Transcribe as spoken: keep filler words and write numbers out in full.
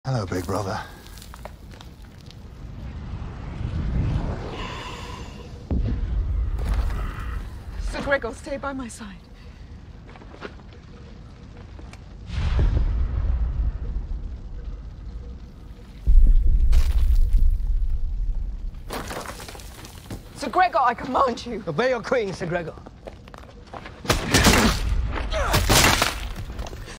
Hello, big brother. Sir Gregor, stay by my side. Sir Gregor, I command you. Obey your queen, Sir Gregor.